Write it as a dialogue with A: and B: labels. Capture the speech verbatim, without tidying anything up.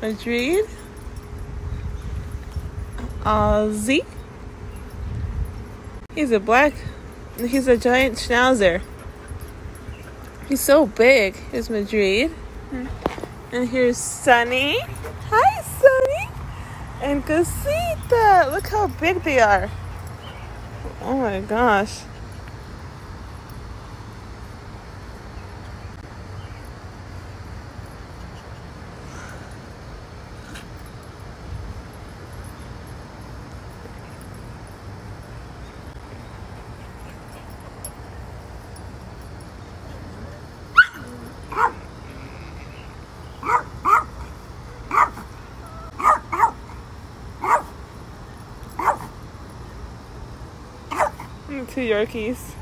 A: Madrid. Ozzy. He's a black, he's a giant schnauzer. He's so big. Here's Madrid. And here's Sunny. Hi, Sunny. And Cosita. Look how big they are. Oh my gosh. Two Yorkies.